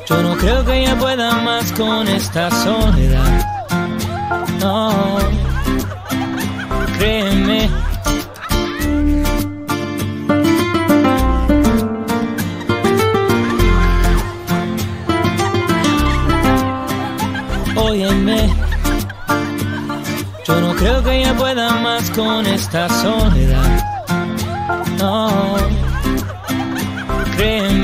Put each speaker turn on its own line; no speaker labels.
Yo no creo que ella pueda más con esta soledad. No, créeme. Óyeme, yo no creo que ella pueda más con esta soledad. No, créeme.